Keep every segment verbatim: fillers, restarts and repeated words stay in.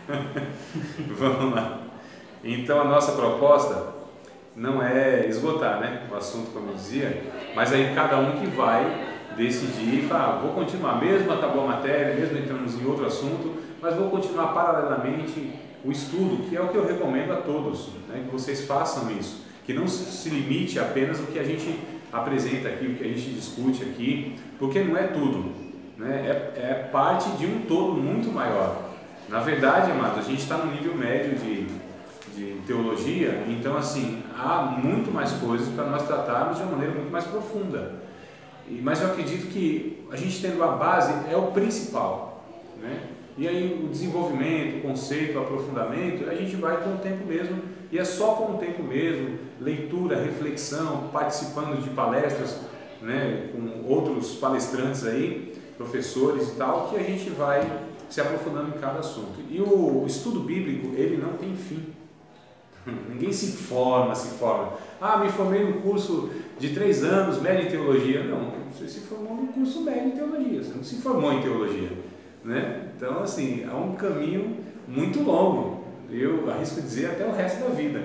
Vamos lá. Então a nossa proposta não é esgotar, né, o assunto, como eu dizia, mas aí cada um que vai decidir e falar, ah, vou continuar, mesmo acabou a matéria, mesmo entramos em outro assunto, mas vou continuar paralelamente o estudo, que é o que eu recomendo a todos, né, que vocês façam isso, que não se limite apenas ao que a gente apresenta aqui, o que a gente discute aqui, porque não é tudo, né, é, é parte de um todo muito maior. Na verdade, amados, a gente está no nível médio de, de teologia, então assim, há muito mais coisas para nós tratarmos de uma maneira muito mais profunda. Mas eu acredito que a gente tendo a base é o principal, né? E aí o desenvolvimento, o conceito, o aprofundamento, a gente vai com o tempo mesmo, e é só com o tempo mesmo, leitura, reflexão, participando de palestras, né, com outros palestrantes aí, professores e tal, que a gente vai se aprofundando em cada assunto. E o estudo bíblico, ele não tem fim. Ninguém se forma, se forma. Ah, me formei no curso de três anos, médio em teologia. Não, você se formou no curso médio em teologia, você não se formou em teologia, né? Então, assim, há um caminho muito longo, eu arrisco dizer até o resto da vida.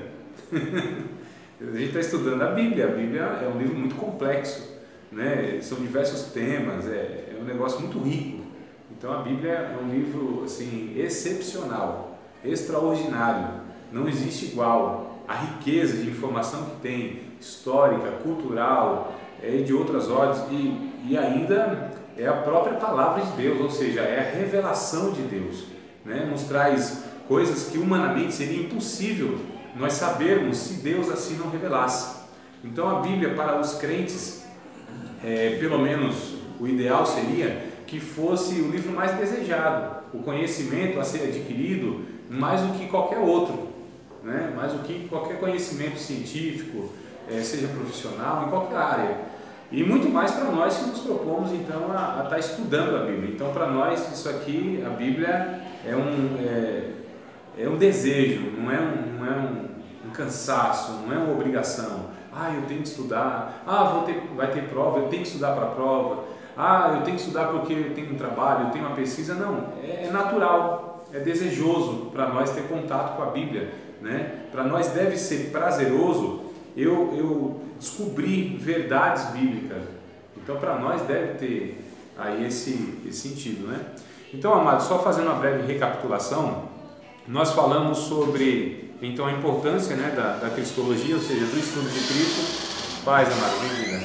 A gente está estudando a Bíblia, a Bíblia é um livro muito complexo, né? São diversos temas, é, é um negócio muito rico. Então, a Bíblia é um livro, assim, excepcional, extraordinário. Não existe igual. A riqueza de informação que tem, histórica, cultural, é, de outras ordens, e, e ainda é a própria palavra de Deus, ou seja, é a revelação de Deus, né? Nos traz coisas que humanamente seria impossível nós sabermos se Deus assim não revelasse. Então a Bíblia para os crentes, é, pelo menos o ideal seria que fosse o livro mais desejado, o conhecimento a ser adquirido mais do que qualquer outro, né? Mais do que qualquer conhecimento científico, é, seja profissional, em qualquer área. E muito mais para nós que nos propomos então a estar estudando a Bíblia. Então para nós isso aqui, a Bíblia é um, é, é um desejo, não é, um, não é um, um cansaço, não é uma obrigação. Ah, eu tenho que estudar, ah, vou ter, vai ter prova, eu tenho que estudar para a prova, ah, eu tenho que estudar porque eu tenho um trabalho, eu tenho uma pesquisa. Não, é, é natural, é desejoso para nós ter contato com a Bíblia, né? Para nós deve ser prazeroso eu, eu descobrir verdades bíblicas. Então para nós deve ter aí esse, esse sentido, né? Então, amados, só fazendo uma breve recapitulação, nós falamos sobre então a importância, né, da, da cristologia, ou seja, do estudo de Cristo. Paz, amados, bem-vinda.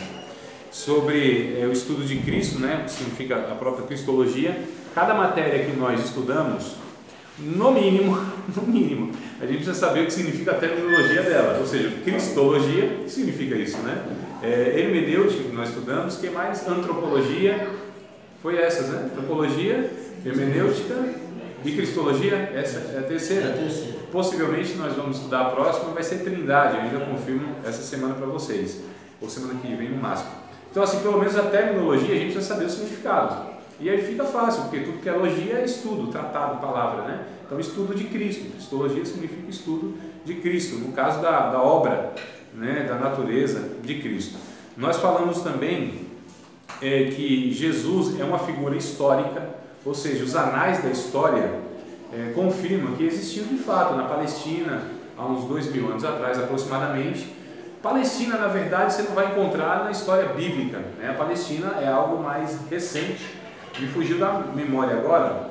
Sobre é, o estudo de Cristo, né, que significa a própria cristologia. Cada matéria que nós estudamos, no mínimo, no mínimo, a gente precisa saber o que significa a terminologia dela, ou seja, cristologia, que significa isso, né? É, hermenêutica, que nós estudamos, que mais? Antropologia, foi essas, né? Antropologia, hermenêutica e cristologia, essa é a terceira. É a terceira. Possivelmente nós vamos estudar a próxima, vai ser Trindade, eu ainda confirmo essa semana para vocês, ou semana que vem no máximo. Então, assim, pelo menos a terminologia a gente precisa saber o significado. E aí fica fácil, porque tudo que é logia é estudo, tratado, palavra, né? Então, estudo de Cristo. Cristologia significa estudo de Cristo, no caso da, da obra, né, da natureza de Cristo. Nós falamos também é, que Jesus é uma figura histórica, ou seja, os anais da história é, confirmam que existiu de fato na Palestina, há uns dois mil anos atrás aproximadamente. Palestina, na verdade, você não vai encontrar na história bíblica, né? A Palestina é algo mais recente. Me fugiu da memória agora,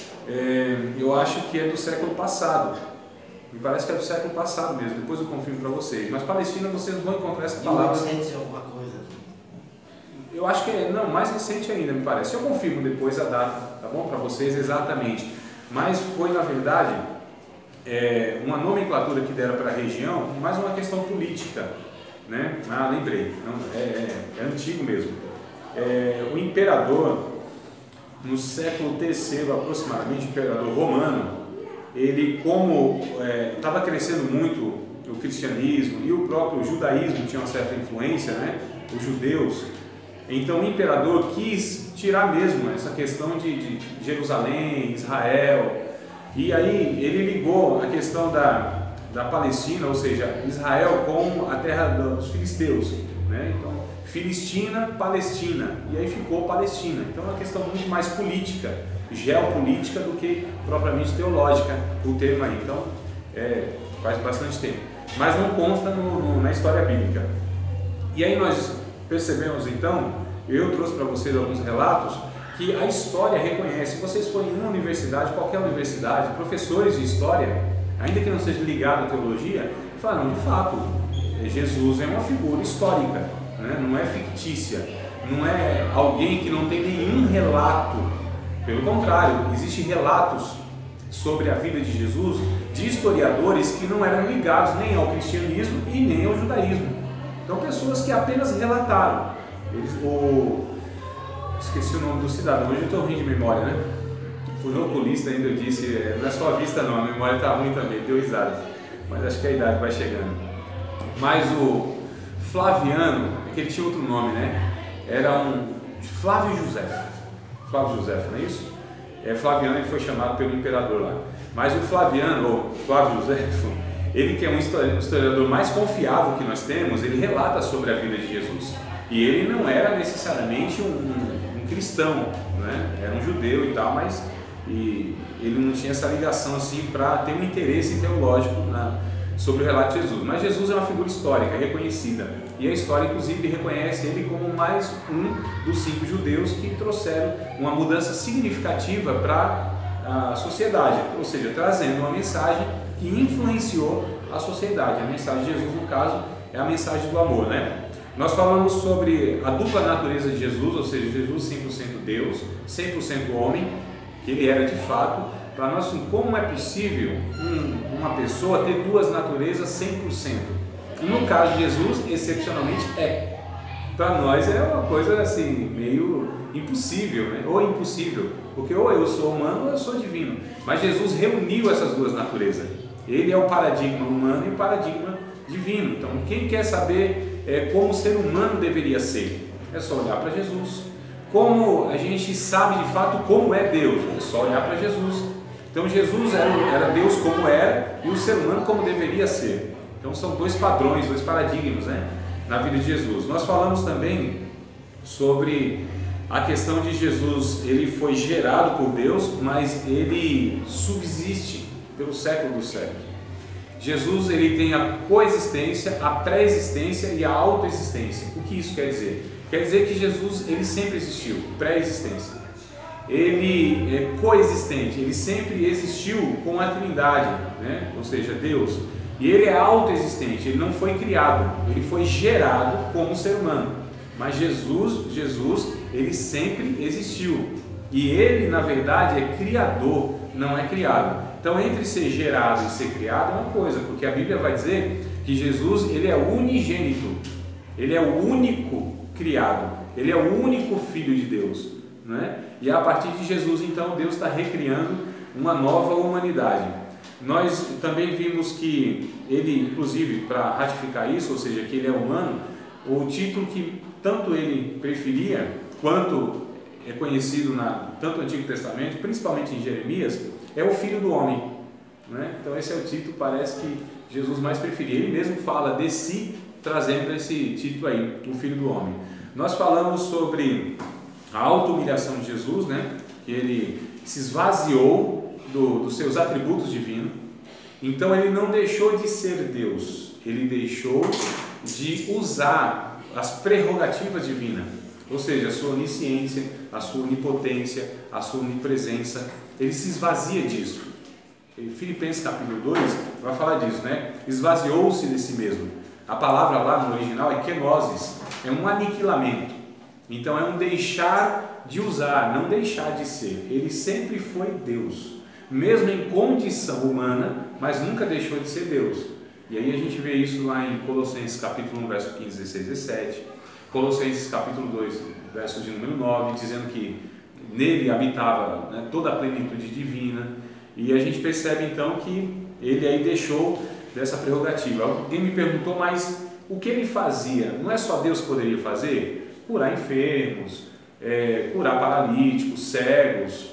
é, eu acho que é do século passado, me parece que é do século passado mesmo, depois eu confirmo para vocês, mas Palestina vocês não vão encontrar essa palavra. mil e oitocentos alguma coisa. Eu acho que é, não, mais recente ainda me parece, eu confirmo depois a data, tá bom, para vocês exatamente, mas foi na verdade é, uma nomenclatura que deram para a região, mais uma questão política, né? Ah, lembrei, não, é, é, é antigo mesmo, é, o imperador no século terceiro aproximadamente, o imperador romano, ele como estava é, crescendo muito o cristianismo e o próprio judaísmo tinha uma certa influência, né, os judeus, então o imperador quis tirar mesmo essa questão de, de Jerusalém, Israel, e aí ele ligou a questão da, da Palestina, ou seja, Israel com a terra dos filisteus, né, então Filistina, Palestina, e aí ficou Palestina. Então é uma questão muito mais política, geopolítica do que propriamente teológica, o termo aí. Então, é, faz bastante tempo. Mas não consta no, no, na história bíblica. E aí nós percebemos então, eu trouxe para vocês alguns relatos, que a história reconhece. Se vocês forem em uma universidade, qualquer universidade, professores de história, ainda que não seja ligado à teologia, falam, de fato, Jesus é uma figura histórica, né? Não é fictícia, não é alguém que não tem nenhum relato. Pelo contrário, existem relatos sobre a vida de Jesus de historiadores que não eram ligados nem ao cristianismo e nem ao judaísmo. Então, pessoas que apenas relataram. Eles, o, esqueci o nome do cidadão, hoje eu estou ruim de memória, né? Fui no oculista ainda, eu disse, não é só a vista não, a memória está ruim também, deu risada. Mas acho que a idade vai chegando. Mas o Flaviano, é que ele tinha outro nome, né? Era um Flávio José. Flávio José, não é isso? É, Flaviano, ele foi chamado pelo imperador lá. Mas o Flaviano, ou Flávio José, ele que é um historiador mais confiável que nós temos, ele relata sobre a vida de Jesus. E ele não era necessariamente um, um, um cristão, né? Era um judeu e tal, mas e ele não tinha essa ligação assim para ter um interesse teológico na, sobre o relato de Jesus. Mas Jesus é uma figura histórica, reconhecida. E a história, inclusive, reconhece ele como mais um dos cinco judeus que trouxeram uma mudança significativa para a sociedade, ou seja, trazendo uma mensagem que influenciou a sociedade. A mensagem de Jesus, no caso, é a mensagem do amor, né? Nós falamos sobre a dupla natureza de Jesus, ou seja, Jesus cem por cento Deus, cem por cento homem, que ele era de fato. Para nós, como é possível um, uma pessoa ter duas naturezas cem por cento? No caso de Jesus, excepcionalmente é. Para nós é uma coisa assim, meio impossível, né? Ou impossível, porque ou eu sou humano ou eu sou divino. Mas Jesus reuniu essas duas naturezas. Ele é o paradigma humano e o paradigma divino. Então, quem quer saber é, como o ser humano deveria ser, é só olhar para Jesus. Como a gente sabe de fato como é Deus, é só olhar para Jesus. Então Jesus era, era Deus como era e o ser humano como deveria ser. Então são dois padrões, dois paradigmas, né, na vida de Jesus. Nós falamos também sobre a questão de Jesus, ele foi gerado por Deus, mas ele subsiste pelo século dos séculos. Jesus, ele tem a coexistência, a pré-existência e a autoexistência. O que isso quer dizer? Quer dizer que Jesus, ele sempre existiu, pré-existência. Ele é coexistente, ele sempre existiu com a Trindade, né? Ou seja, Deus. E ele é autoexistente, ele não foi criado, ele foi gerado como ser humano. Mas Jesus, Jesus, ele sempre existiu. E ele, na verdade, é criador, não é criado. Então, entre ser gerado e ser criado é uma coisa, porque a Bíblia vai dizer que Jesus, ele é unigênito, ele é o único criado, ele é o único filho de Deus, né? E a partir de Jesus, então, Deus está recriando uma nova humanidade. Nós também vimos que ele, inclusive, para ratificar isso, ou seja, que ele é humano, o título que tanto ele preferia, quanto é conhecido na tanto no Antigo Testamento, principalmente em Jeremias, é o Filho do Homem, né? Então esse é o título, parece que Jesus mais preferia. Ele mesmo fala de si, trazendo esse título aí, o Filho do Homem. Nós falamos sobre a auto-humilhação de Jesus, né? Que ele se esvaziou do, dos seus atributos divinos. Então ele não deixou de ser Deus, ele deixou de usar as prerrogativas divinas, ou seja, a sua onisciência, a sua onipotência, a sua onipresença. Ele se esvazia disso. Em Filipenses capítulo dois vai falar disso, né? Esvaziou-se de si mesmo. A palavra lá no original é kenosis, é um aniquilamento. Então é um deixar de usar, não deixar de ser. Ele sempre foi Deus, mesmo em condição humana, mas nunca deixou de ser Deus. E aí a gente vê isso lá em Colossenses capítulo um, verso quinze, dezesseis, dezessete, Colossenses capítulo dois, verso de número nove, dizendo que nele habitava, né, toda a plenitude divina. E a gente percebe então que ele aí deixou dessa prerrogativa. Alguém me perguntou, mas o que ele fazia? Não é só Deus que poderia fazer? Curar enfermos, é, curar paralíticos, cegos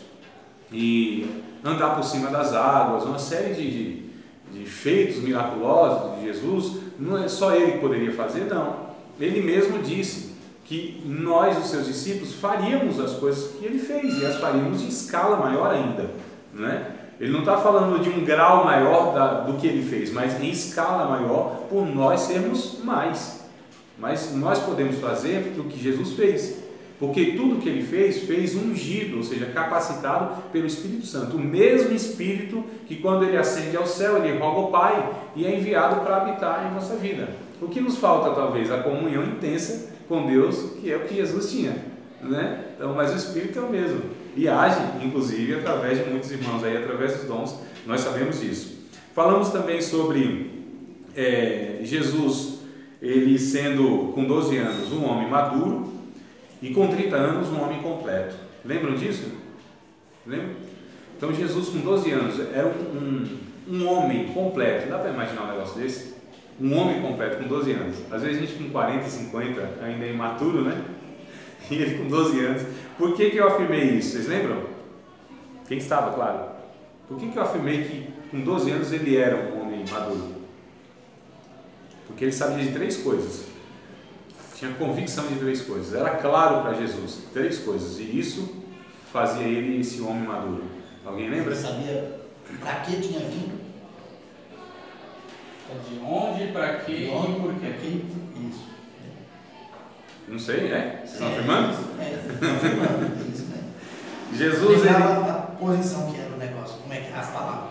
e andar por cima das águas, uma série de, de, de feitos miraculosos de Jesus. Não é só ele que poderia fazer, não. Ele mesmo disse que nós, os seus discípulos, faríamos as coisas que ele fez, e as faríamos em escala maior ainda, né? Ele não está falando de um grau maior da, do que ele fez, mas em escala maior, por nós sermos mais. Mas nós podemos fazer o que Jesus fez, porque tudo que ele fez, fez ungido, ou seja, capacitado pelo Espírito Santo. O mesmo Espírito que quando ele ascende ao céu, ele roga ao Pai e é enviado para habitar em nossa vida. O que nos falta talvez? A comunhão intensa com Deus, que é o que Jesus tinha, né? Então, mas o Espírito é o mesmo e age, inclusive, através de muitos irmãos aí, através dos dons, nós sabemos disso. Falamos também sobre é, Jesus, ele sendo com doze anos um homem maduro e com trinta anos um homem completo. Lembram disso? Lembram? Então Jesus com doze anos era um, um, um homem completo. Dá para imaginar um negócio desse? Um homem completo com doze anos. Às vezes a gente com quarenta, cinquenta ainda é imaturo, né? E ele com doze anos. Por que que eu afirmei isso? Vocês lembram? Quem estava, claro. Por que que eu afirmei que com doze anos ele era um homem maduro? Porque ele sabia de três coisas. Tinha convicção de três coisas. Era claro para Jesus, três coisas. E isso fazia ele esse homem maduro. Alguém lembra? Ele sabia para que tinha vindo. De onde, para quê e por quê. Isso. Não sei, é? Vocês estão afirmando? É, estão afirmando isso, né? Jesus, ele... a posição que era o negócio, como é que as palavras.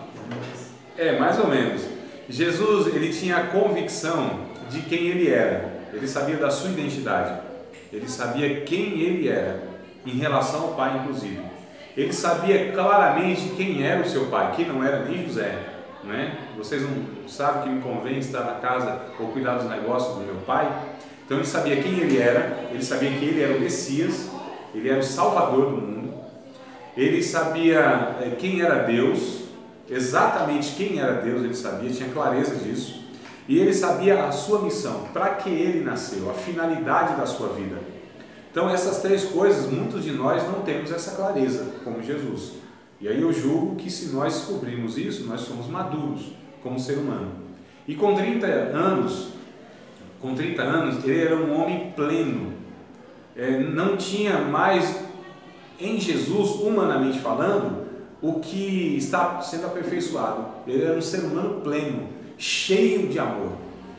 É, mais ou menos. Jesus, ele tinha a convicção de quem ele era. Ele sabia da sua identidade. Ele sabia quem ele era, em relação ao Pai, inclusive. Ele sabia claramente quem era o seu pai, que não era nem José, né? Vocês não sabem que me convém estar na casa ou cuidar dos negócios do meu pai? Então ele sabia quem ele era, ele sabia que ele era o Messias, ele era o Salvador do mundo, ele sabia quem era Deus, exatamente quem era Deus, ele sabia, tinha clareza disso, e ele sabia a sua missão, para que ele nasceu, a finalidade da sua vida. Então essas três coisas, muitos de nós não temos essa clareza, como Jesus. E aí eu julgo que se nós descobrirmos isso, nós somos maduros como ser humano. E com trinta anos, com trinta anos, ele era um homem pleno. É, não tinha mais em Jesus, humanamente falando, o que está sendo aperfeiçoado. Ele era um ser humano pleno, cheio de amor,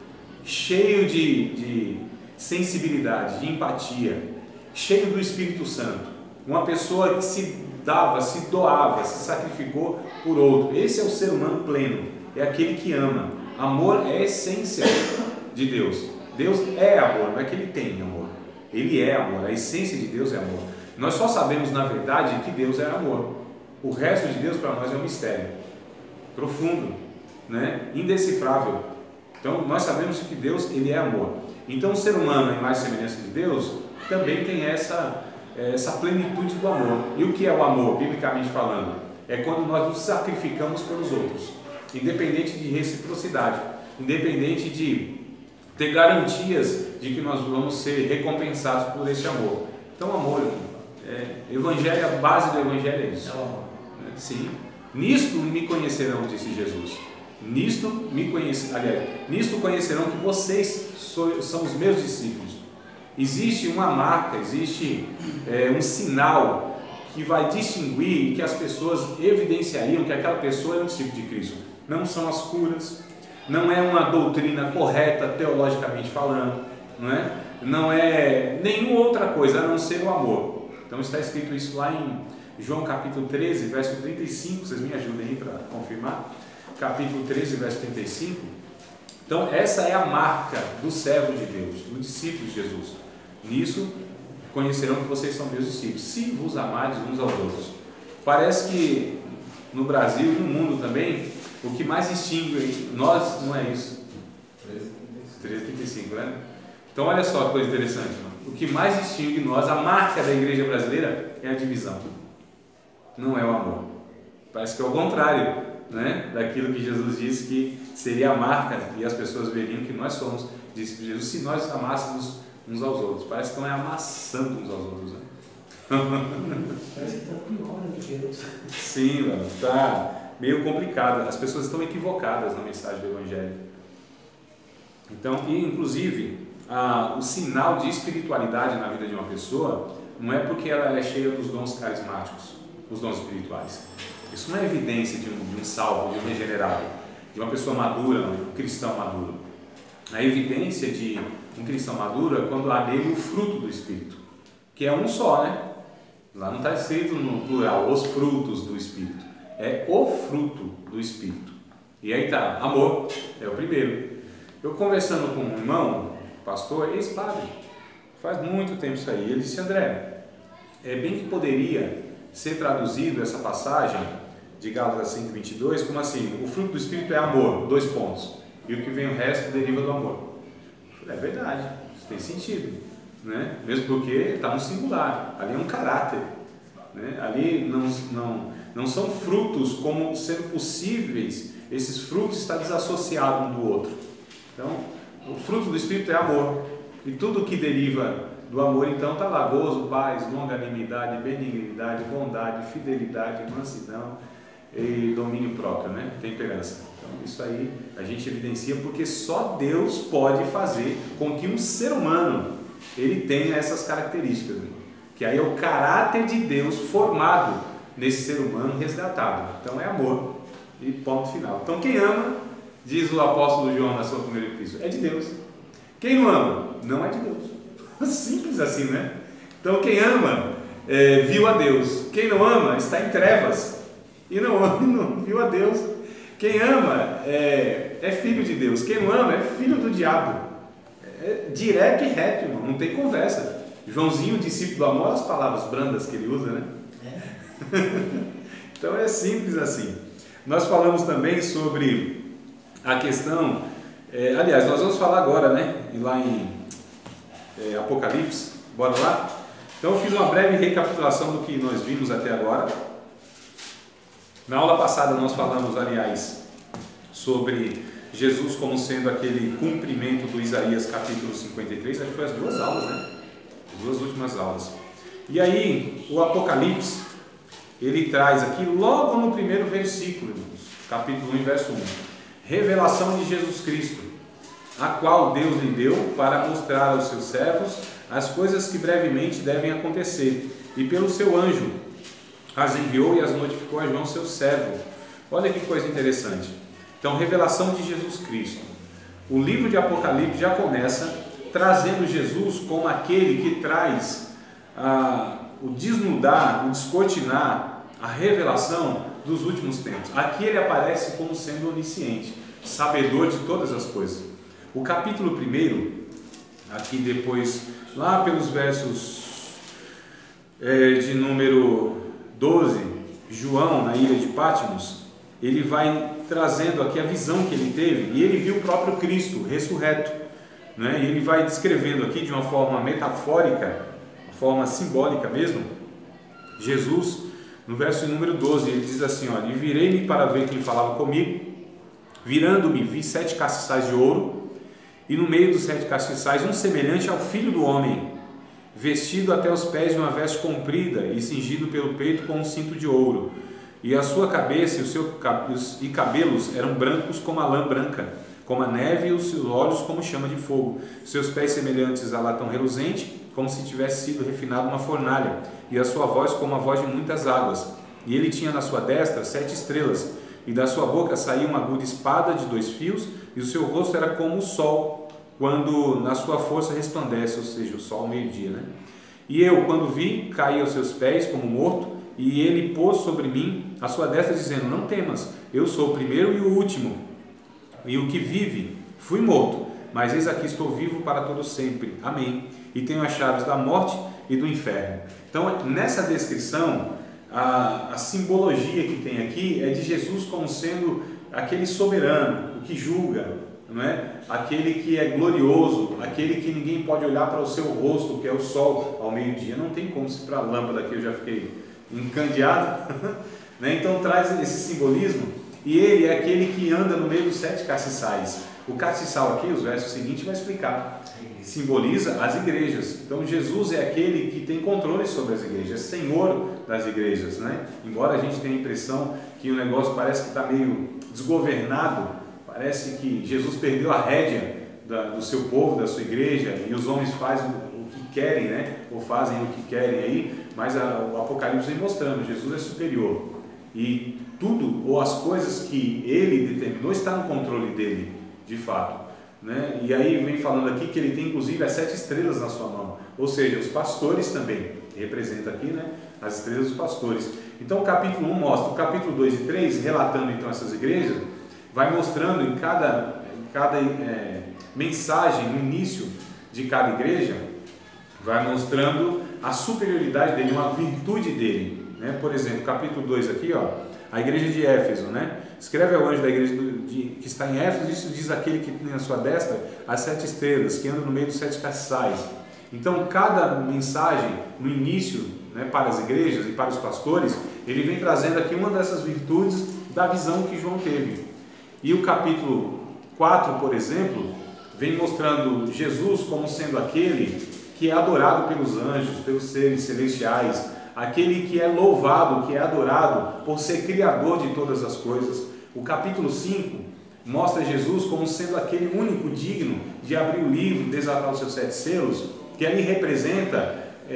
cheio de, de sensibilidade, de empatia, cheio do Espírito Santo. Uma pessoa que se dava, se doava, se sacrificou por outro. Esse é o ser humano pleno, é aquele que ama. Amor é a essência de Deus. Deus é amor, não é que ele tem amor, ele é amor, a essência de Deus é amor. Nós só sabemos na verdade que Deus é amor. O resto de Deus para nós é um mistério profundo, né? Indecifrável. Então nós sabemos que Deus, ele é amor. Então o ser humano, em mais semelhança de Deus, também tem essa essa plenitude do amor. E o que é o amor, biblicamente falando? É quando nós nos sacrificamos pelos outros, independente de reciprocidade, independente de ter garantias de que nós vamos ser recompensados por esse amor. Então, amor, é, evangelho, a base do evangelho é isso. Sim. Nisto me conhecerão, disse Jesus. Nisto me conhecerão, aliás, nisto conhecerão que vocês são os meus discípulos. Existe uma marca, existe é, um sinal que vai distinguir, que as pessoas evidenciariam que aquela pessoa é um discípulo de Cristo. Não são as curas, não é uma doutrina correta teologicamente falando, não é, não é nenhuma outra coisa a não ser o amor. Então está escrito isso lá em João capítulo treze, verso trinta e cinco, vocês me ajudem aí para confirmar, capítulo treze, verso trinta e cinco. Então essa é a marca do servo de Deus, do discípulo de Jesus. Nisso conhecerão que vocês são meus discípulos, se vos amardes uns aos outros. Parece que no Brasil e no mundo também, o que mais distingue nós não é isso. treze, trinta e cinco, né? Então olha só que coisa interessante, mano. O que mais distingue nós, a marca da igreja brasileira, é a divisão, não é o amor. Parece que é o contrário, né? Daquilo que Jesus disse que seria a marca, e as pessoas veriam que nós somos discípulos de Jesus se nós amássemos uns aos outros. Parece que estão amassando uns aos outros, né? Parece que está pior do que Deus. Sim, mano, está meio complicado. As pessoas estão equivocadas na mensagem do Evangelho. Então, e inclusive, ah, o sinal de espiritualidade na vida de uma pessoa não é porque ela é cheia dos dons carismáticos, os dons espirituais. Isso não é evidência de um, de um salvo, de um regenerado, de uma pessoa madura, um cristão maduro. A evidência de um cristão maduro é quando há nele o fruto do Espírito, que é um só, né? Lá não está escrito no plural, os frutos do Espírito. É o fruto do Espírito. E aí tá, amor, é o primeiro. Eu conversando com um irmão, pastor, ex-padre, faz muito tempo isso aí, ele disse, André, é bem que poderia ser traduzido essa passagem de Gálatas cinco, vinte e dois, como assim, o fruto do Espírito é amor, dois pontos, e o que vem o resto deriva do amor. É verdade, isso tem sentido, né? Mesmo porque está no singular, ali é um caráter, né? Ali não, não, não são frutos como sendo possíveis, esses frutos estão desassociados um do outro. Então, o fruto do Espírito é amor, e tudo que deriva do amor, então, está lá, gozo, paz, longanimidade, benignidade, bondade, fidelidade, mansidão e domínio próprio, né? Temperança. Então, isso aí a gente evidencia porque só Deus pode fazer com que um ser humano ele tenha essas características, né? Que aí é o caráter de Deus formado nesse ser humano resgatado. Então, é amor e ponto final. Então, quem ama, diz o apóstolo João na sua primeira epístola, é de Deus. Quem não ama, não é de Deus. Simples assim, né? Então, quem ama, é, viu a Deus. Quem não ama, está em trevas e não ama, não viu a Deus. Quem ama é, é filho de Deus. Quem não ama é filho do diabo. É direto e reto, irmão. Não tem conversa. Joãozinho, discípulo do amor, as palavras brandas que ele usa, né? É. Então, é simples assim. Nós falamos também sobre a questão, é, aliás, nós vamos falar agora, né? Lá em é, Apocalipse, bora lá? Então eu fiz uma breve recapitulação do que nós vimos até agora. Na aula passada nós falamos, aliás, sobre Jesus como sendo aquele cumprimento do Isaías capítulo cinquenta e três, acho que foi as duas aulas, né? As duas últimas aulas. E aí, o Apocalipse, ele traz aqui logo no primeiro versículo, capítulo um, verso um, revelação de Jesus Cristo, a qual Deus lhe deu para mostrar aos seus servos as coisas que brevemente devem acontecer, e pelo seu anjo as enviou e as notificou a João, seu servo. Olha que coisa interessante. Então, revelação de Jesus Cristo. O livro de Apocalipse já começa trazendo Jesus como aquele que traz ah, o desnudar, o descortinar, a revelação dos últimos tempos. Aqui ele aparece como sendo onisciente, sabedor de todas as coisas. O capítulo primeiro, aqui depois, lá pelos versos é, de número doze, João na ilha de Patmos, ele vai trazendo aqui a visão que ele teve, e ele viu o próprio Cristo ressurreto, né? E ele vai descrevendo aqui de uma forma metafórica, uma forma simbólica mesmo, Jesus, no verso número doze, ele diz assim, olha, e virei-me para ver quem falava comigo, virando-me vi sete castiçais de ouro, e no meio dos sete castiçais um semelhante ao Filho do Homem, vestido até os pés de uma veste comprida e cingido pelo peito com um cinto de ouro, e a sua cabeça e os seus e cabelos eram brancos como a lã branca, como a neve, e os seus olhos como chama de fogo, seus pés semelhantes a latão reluzente, como se tivesse sido refinado uma fornalha, e a sua voz como a voz de muitas águas. E ele tinha na sua destra sete estrelas, e da sua boca saía uma aguda espada de dois fios, e o seu rosto era como o sol, quando na sua força resplandece, ou seja, o sol ao meio-dia, né? E eu, quando vi, caí aos seus pés como morto, e ele pôs sobre mim a sua destra, dizendo, não temas, eu sou o primeiro e o último, e o que vive. Fui morto, mas eis aqui estou vivo para todo sempre. Amém. E tenho as chaves da morte e do inferno. Então, nessa descrição, a, a simbologia que tem aqui é de Jesus como sendo aquele soberano, o que julga, não é? Aquele que é glorioso, aquele que ninguém pode olhar para o seu rosto, que é o sol ao meio-dia. Não tem como, se para a lâmpada aqui eu já fiquei encandeado, né? Então traz esse simbolismo, e ele é aquele que anda no meio dos sete castiçais. O castiçal aqui, os versos seguintes, vai explicar, simboliza as igrejas. Então Jesus é aquele que tem controle sobre as igrejas, é senhor das igrejas, né? Embora a gente tenha a impressão que o negócio parece que está meio desgovernado, parece que Jesus perdeu a rédea da, do seu povo, da sua igreja, e os homens fazem o, o que querem, né? Ou fazem o que querem aí, mas a, o Apocalipse vem mostrando, Jesus é superior. E tudo, ou as coisas que ele determinou, está no controle dele, de fato. Né? E aí vem falando aqui que ele tem inclusive as sete estrelas na sua mão, ou seja, os pastores também, representa aqui, né, as estrelas dos pastores. Então o capítulo um mostra, o capítulo dois e três, relatando então essas igrejas, vai mostrando em cada, em cada é, mensagem, no início de cada igreja, vai mostrando a superioridade dele, uma virtude dele. Né? Por exemplo, capítulo dois aqui, ó, a igreja de Éfeso, né? Escreve ao anjo da igreja de, que está em Éfeso, isso diz aquele que tem na sua destra as sete estrelas, que anda no meio dos sete castiçais. Então, cada mensagem, no início, né, para as igrejas e para os pastores, ele vem trazendo aqui uma dessas virtudes da visão que João teve. E o capítulo quatro, por exemplo, vem mostrando Jesus como sendo aquele que é adorado pelos anjos, pelos seres celestiais, aquele que é louvado, que é adorado por ser criador de todas as coisas. O capítulo cinco mostra Jesus como sendo aquele único digno de abrir o livro, desatar os seus sete selos, que ali representa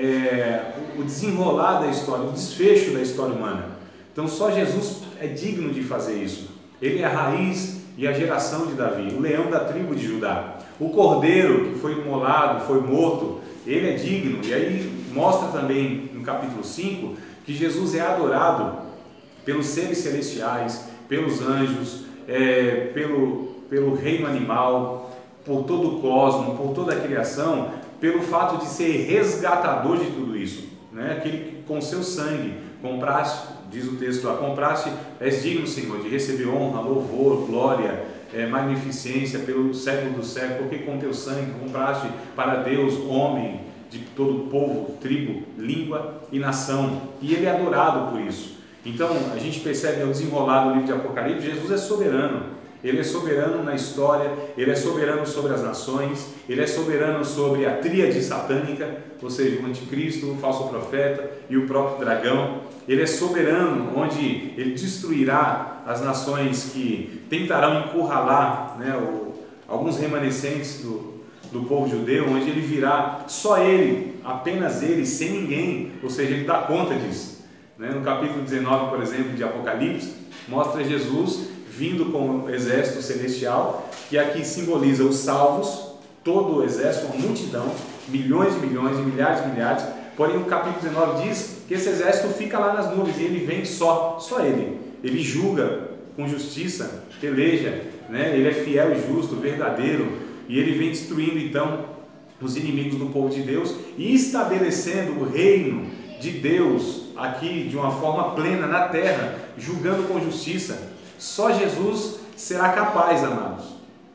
é, o desenrolar da história, o desfecho da história humana. Então só Jesus é digno de fazer isso. Ele é a raiz e a geração de Davi, o leão da tribo de Judá. O cordeiro que foi imolado, foi morto, ele é digno. E aí mostra também no capítulo cinco que Jesus é adorado pelos seres celestiais, pelos anjos, é, pelo, pelo reino animal, por todo o cosmos, por toda a criação, pelo fato de ser resgatador de tudo isso, né? Aquele que com seu sangue compraste, diz o texto lá, compraste, és digno, Senhor, de receber honra, louvor, glória, é, magnificência pelo século do século, porque com teu sangue compraste para Deus homem de todo povo, tribo, língua e nação, e ele é adorado por isso. Então a gente percebe ao desenrolar do livro de Apocalipse, Jesus é soberano. Ele é soberano na história, ele é soberano sobre as nações, ele é soberano sobre a tríade satânica, ou seja, o anticristo, o falso profeta e o próprio dragão. Ele é soberano onde ele destruirá as nações que tentarão encurralar, né, o, alguns remanescentes do, do povo judeu, onde ele virá só ele, apenas ele, sem ninguém, ou seja, ele dá conta disso. Né? No capítulo dezenove, por exemplo, de Apocalipse, mostra Jesus vindo com o exército celestial, que aqui simboliza os salvos, todo o exército, uma multidão, milhões e milhões, milhares e milhares. Porém o capítulo dezenove diz que esse exército fica lá nas nuvens e ele vem só, só ele. Ele julga com justiça, peleja, né? Ele é fiel e justo, verdadeiro, e ele vem destruindo então os inimigos do povo de Deus e estabelecendo o reino de Deus aqui de uma forma plena na terra, julgando com justiça. Só Jesus será capaz, amados,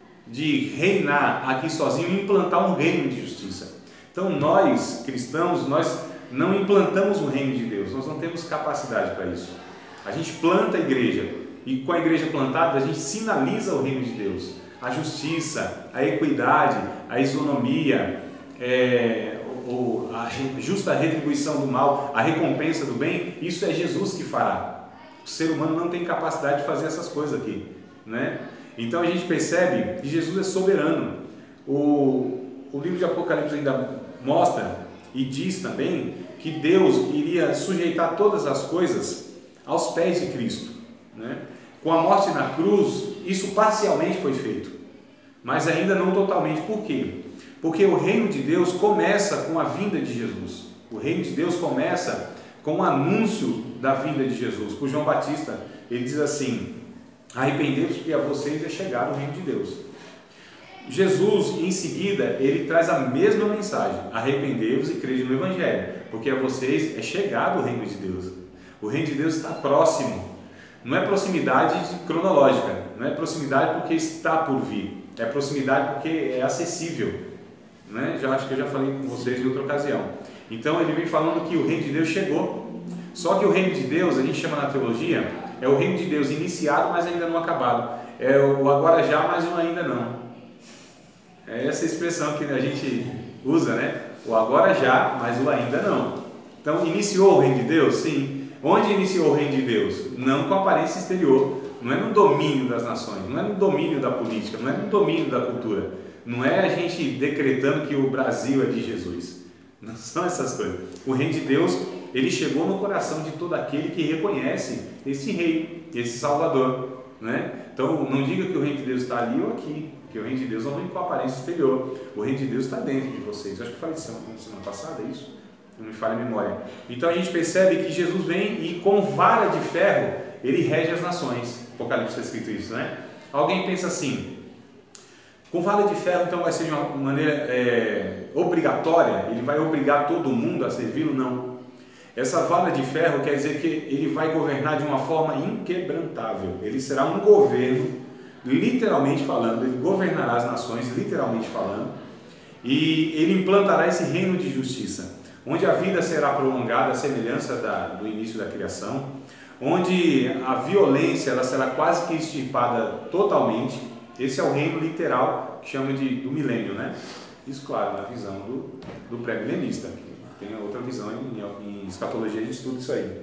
de reinar aqui sozinho e implantar um reino de justiça. Então nós, cristãos, nós não implantamos o reino de Deus, nós não temos capacidade para isso. A gente planta a igreja e com a igreja plantada a gente sinaliza o reino de Deus. A justiça, a equidade, a isonomia, é, ou a justa retribuição do mal, a recompensa do bem, isso é Jesus que fará. O ser humano não tem capacidade de fazer essas coisas aqui, né? Então a gente percebe que Jesus é soberano. O, o livro de Apocalipse ainda mostra e diz também que Deus iria sujeitar todas as coisas aos pés de Cristo, né? Com a morte na cruz, isso parcialmente foi feito, mas ainda não totalmente. Por quê? Porque o reino de Deus começa com a vinda de Jesus. O reino de Deus começa com o anúncio da vinda de Jesus. Por João Batista, ele diz assim: arrependei-vos, porque a vocês é chegado o reino de Deus. Jesus, em seguida, ele traz a mesma mensagem: arrependei-vos e crede no Evangelho, porque a vocês é chegado o reino de Deus. O reino de Deus está próximo. Não é proximidade cronológica, não é proximidade porque está por vir, é proximidade porque é acessível, né? Já acho que eu já falei com vocês em outra ocasião. Então ele vem falando que o reino de Deus chegou. Só que o reino de Deus, a gente chama na teologia, é o reino de Deus iniciado, mas ainda não acabado. É o agora já, mas o ainda não. É essa expressão que a gente usa, né? O agora já, mas o ainda não. Então, iniciou o reino de Deus? Sim. Onde iniciou o reino de Deus? Não com aparência exterior. Não é no domínio das nações, não é no domínio da política, não é no domínio da cultura. Não é a gente decretando que o Brasil é de Jesus. Não são essas coisas. O reino de Deus, ele chegou no coração de todo aquele que reconhece esse rei, esse salvador, né? Então não diga que o reino de Deus está ali ou aqui, porque o reino de Deus não vem com a aparência exterior. O reino de Deus está dentro de vocês. Eu acho que falei isso semana passada, é isso? Não me falha a memória. Então a gente percebe que Jesus vem e com vara de ferro ele rege as nações. Apocalipse está escrito isso, né? Alguém pensa assim: com vara de ferro então vai ser de uma maneira é, obrigatória? Ele vai obrigar todo mundo a servi-lo? Não. Essa vara de ferro quer dizer que ele vai governar de uma forma inquebrantável. Ele será um governo, literalmente falando, ele governará as nações, literalmente falando, e ele implantará esse reino de justiça, onde a vida será prolongada, à semelhança da, do início da criação, onde a violência ela será quase que extirpada totalmente. Esse é o reino literal que chama de, do milênio, né? Isso, claro, na visão do, do pré-milenista. Tem outra visão em, em escatologia, a gente estuda isso aí.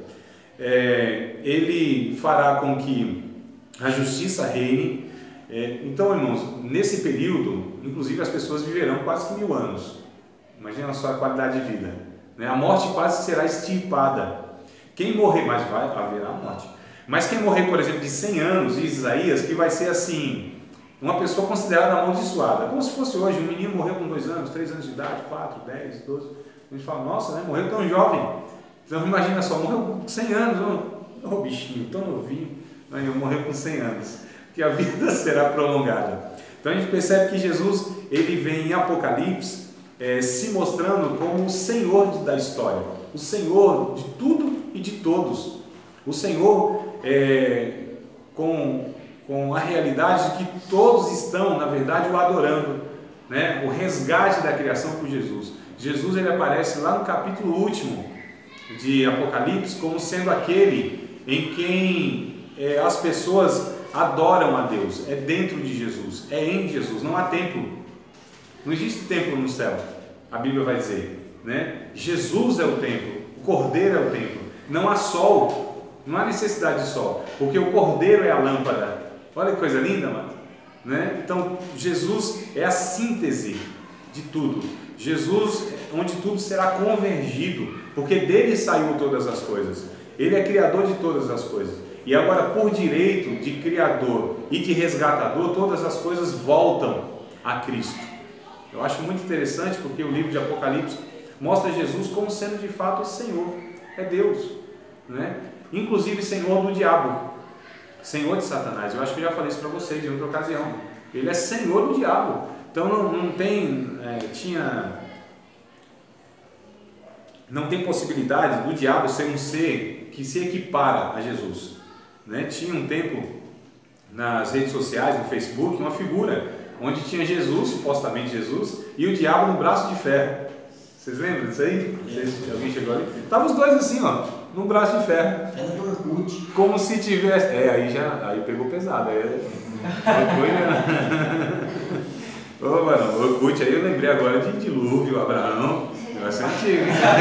É, ele fará com que a justiça reine. É, então, irmãos, nesse período, inclusive as pessoas viverão quase que mil anos. Imagina a sua qualidade de vida, né? A morte quase será extirpada. Quem morrer, mas vai haverá morte. Mas quem morrer, por exemplo, de cem anos, diz Isaías, que vai ser assim, uma pessoa considerada amaldiçoada. Como se fosse hoje, um menino morreu com dois anos, três anos de idade, quatro, dez, doze. A gente fala, nossa, né? Morreu tão jovem. Então imagina só, morreu com cem anos, ô oh, bichinho, tão novinho, né? Morreu com cem anos, que a vida será prolongada. Então a gente percebe que Jesus, ele vem em Apocalipse, é, se mostrando como o Senhor da história, o Senhor de tudo e de todos, o Senhor é, com, com a realidade de que todos estão, na verdade, o adorando, né? O resgate da criação por Jesus. Jesus ele aparece lá no capítulo último de Apocalipse como sendo aquele em quem é, as pessoas adoram a Deus. É dentro de Jesus, é em Jesus, não há templo. Não existe templo no céu, a Bíblia vai dizer, né? Jesus é o templo, o Cordeiro é o templo. Não há sol, não há necessidade de sol, porque o Cordeiro é a lâmpada. Olha que coisa linda, mano, né? Então Jesus é a síntese de tudo. Jesus, onde tudo será convergido, porque dele saiu todas as coisas. Ele é criador de todas as coisas. E agora, por direito de criador e de resgatador, todas as coisas voltam a Cristo. Eu acho muito interessante porque o livro de Apocalipse mostra Jesus como sendo de fato o Senhor. É Deus, né? Inclusive Senhor do diabo, Senhor de Satanás. Eu acho que eu já falei isso para vocês em outra ocasião. Ele é Senhor do diabo. Então não, não tem, é, tinha, não tem possibilidade do diabo ser um ser que se equipara a Jesus, né? Tinha um tempo nas redes sociais, no Facebook, uma figura onde tinha Jesus, supostamente Jesus, e o diabo no braço de ferro. Vocês lembram disso aí? Vocês, alguém chegou ali? Estavam os dois assim, ó, no braço de ferro. Era do Orkut. Como se tivesse. É, aí já aí pegou pesado. Aí foi, né? Ô, mano, o Orkut aí eu lembrei agora de Dilúvio, Abraão. Negócio antigo.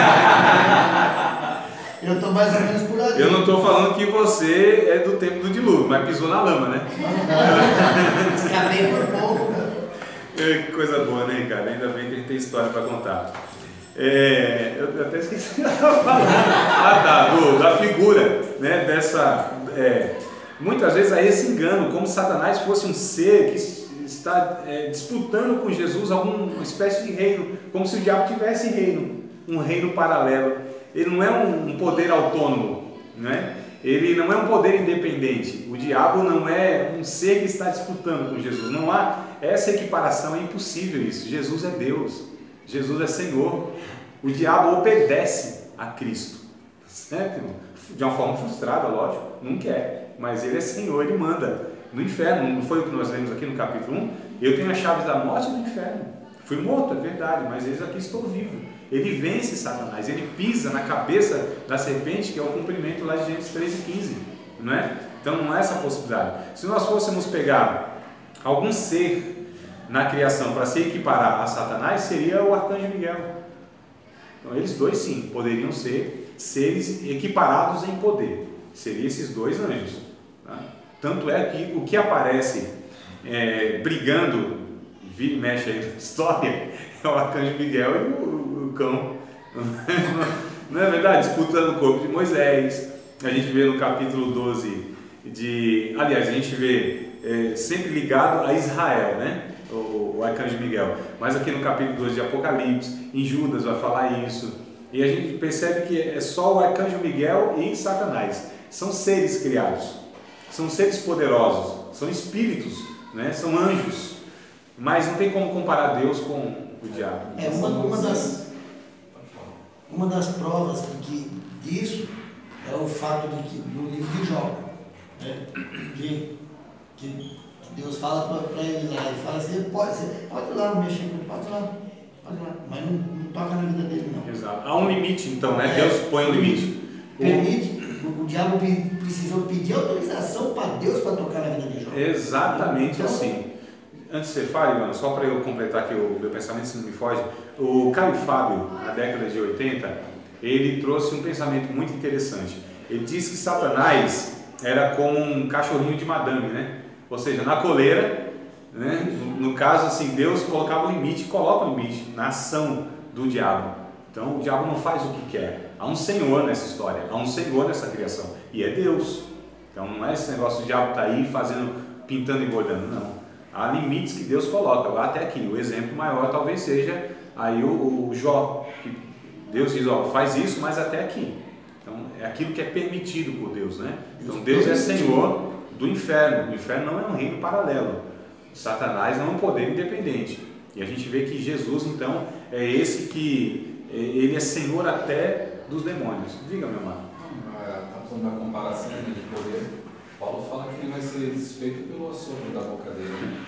Eu tô mais ou menos por ali. Eu não estou falando que você é do tempo do dilúvio, mas pisou na lama, né? Escapei por pouco. Que coisa boa, né, cara? Ainda bem que a gente tem história para contar. É, eu até esqueci de falar. Ah, tá, do, da figura, né? Dessa. É, muitas vezes há esse engano, como se Satanás fosse um ser que está é, disputando com Jesus alguma espécie de reino, como se o diabo tivesse reino, um reino paralelo. Ele não é um poder autônomo, né? Ele não é um poder independente. O diabo não é um ser que está disputando com Jesus. Não há essa equiparação, é impossível isso. Jesus é Deus, Jesus é Senhor. O diabo obedece a Cristo, certo? De uma forma frustrada, lógico, não quer, mas ele é Senhor, ele manda. No inferno, não foi o que nós lemos aqui no capítulo um? Eu tenho as chaves da morte e do inferno. Fui morto, é verdade, mas eis aqui estou vivo. Ele vence Satanás, ele pisa na cabeça da serpente, que é o cumprimento lá de Gênesis treze e quinze, não é? Então não há essa possibilidade. Se nós fôssemos pegar algum ser na criação para se equiparar a Satanás, seria o arcanjo Miguel. Então eles dois sim, poderiam ser seres equiparados em poder. Seriam esses dois anjos, tá? Tanto é que o que aparece é, brigando vira e mexe aí na história é o arcanjo Miguel e o, o cão. Não é verdade? Disputando o corpo de Moisés. A gente vê no capítulo doze de... Aliás, a gente vê é, sempre ligado a Israel, né? O, o arcanjo Miguel. Mas aqui no capítulo doze de Apocalipse, em Judas vai falar isso. E a gente percebe que é só o arcanjo Miguel e Satanás. São seres criados. São seres poderosos. São espíritos, né? São anjos. Mas não tem como comparar Deus com o diabo. É uma, uma, das, uma das provas de que, disso é o fato de que no livro de Jó, né, que, que Deus fala para ele lá, ele fala assim, pode, você pode ir lá mexer com ele, pode ir lá, pode ir lá, mas não, não toca na vida dele não. Exato. Há um limite então, né? É, Deus põe um limite. Permite, o, o diabo precisou pedir autorização para Deus para tocar na vida de Jó. Exatamente então, assim. Antes de você fale, mano, só para eu completar aqui o meu pensamento, se não me foge, o Caio Fábio, na década de oitenta, ele trouxe um pensamento muito interessante. Ele disse que Satanás era como um cachorrinho de madame, né? Ou seja, na coleira, né? No, no caso, assim, Deus colocava um limite, coloca um limite na ação do diabo. Então, o diabo não faz o que quer. Há um Senhor nessa história, há um Senhor nessa criação, e é Deus. Então, não é esse negócio do diabo estar tá aí fazendo, pintando e bordando, não. Há limites que Deus coloca, lá até aqui. O exemplo maior talvez seja aí o, o Jó, que Deus diz, ó, faz isso, mas até aqui. Então, é aquilo que é permitido por Deus, né? Então, Deus é Senhor do inferno. O inferno não é um reino paralelo. Satanás não é um poder independente. E a gente vê que Jesus, então, é esse que, ele é Senhor até dos demônios. Diga, meu irmão. Está falando da comparação de poder. Paulo fala que ele vai ser desfeito pelo assopro da boca dele.